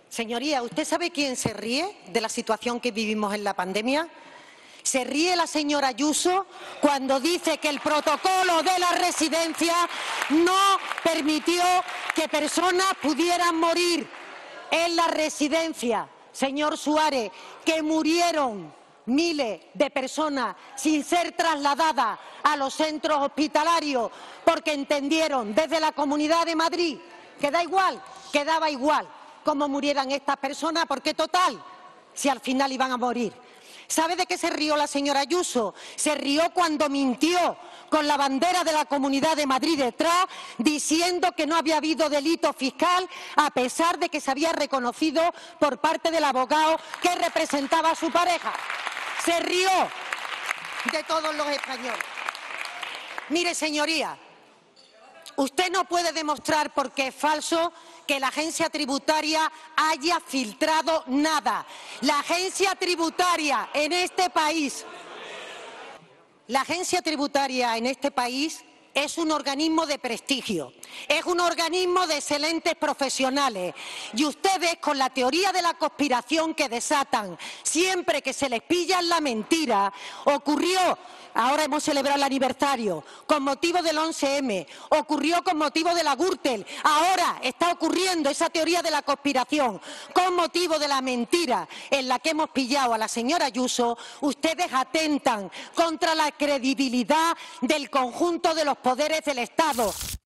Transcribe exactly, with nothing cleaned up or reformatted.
Señoría, ¿usted sabe quién se ríe de la situación que vivimos en la pandemia? Se ríe la señora Ayuso cuando dice que el protocolo de la residencia no permitió que personas pudieran morir en la residencia. Señor Suárez, que murieron miles de personas sin ser trasladadas a los centros hospitalarios porque entendieron desde la Comunidad de Madrid que da igual, que daba igual cómo murieran estas personas, porque total, si al final iban a morir. ¿Sabe de qué se rió la señora Ayuso? Se rió cuando mintió con la bandera de la Comunidad de Madrid detrás, diciendo que no había habido delito fiscal, a pesar de que se había reconocido por parte del abogado que representaba a su pareja. Se rió de todos los españoles. Mire, señoría, usted no puede demostrar, porque es falso, que la agencia tributaria haya filtrado nada. La agencia tributaria en este país, la agencia tributaria en este país es un organismo de prestigio, es un organismo de excelentes profesionales, y ustedes, con la teoría de la conspiración que desatan siempre que se les pilla la mentira, ocurrió, ahora hemos celebrado el aniversario, con motivo del once eme, ocurrió con motivo de la Gürtel, ahora está ocurriendo esa teoría de la conspiración con motivo de la mentira en la que hemos pillado a la señora Ayuso. Ustedes atentan contra la credibilidad del conjunto de los poderes del Estado.